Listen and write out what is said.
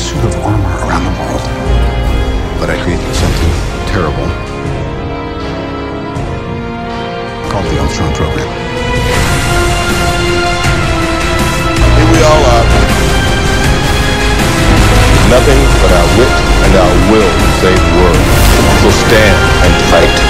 suit of armor around the world. But I created something terrible called the Ultron program. Here we all are. Nothing but our wit and our will to save the world. So stand and fight.